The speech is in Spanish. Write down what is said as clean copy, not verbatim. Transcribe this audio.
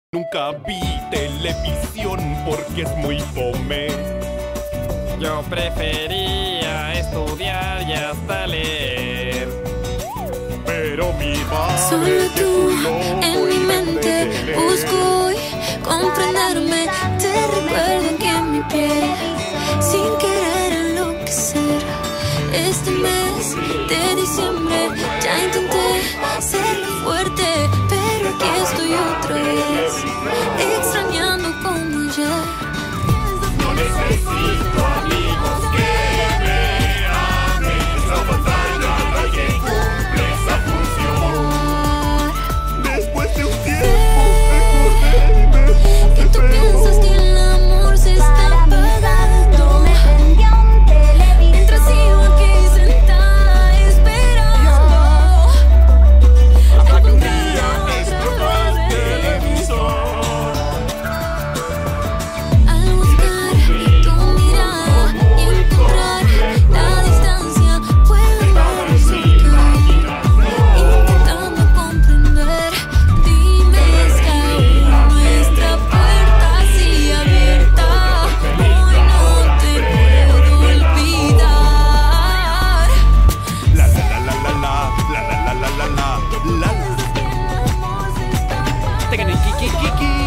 Nunca vi televisión porque es muy fome. Yo prefería estudiar y hasta leer. Pero mi madre solo tú loco en mi y mente vende busco hoy comprenderme. Te recuerdo que en mi piel, sin querer enloquecer, este mes de diciembre ya intenté ser fuerte, pero aquí estoy otra vez, extrañando como ayer. No necesito amigos que me amen. Esa pantalla hay que cumple esa función. Después de un tiempo Que tú piensas que el amor se está apagando, mientras sigo aquí sentada esperando a que un día explotar el televisor. al buscar tu mirada y encontrar la distancia, puedo vernos cerca, intentando comprender. Dime, está nuestra puerta así abierta, hoy no te puedo olvidar. La la la la la la la la la la la la. El amor se está Te gané, Kiki.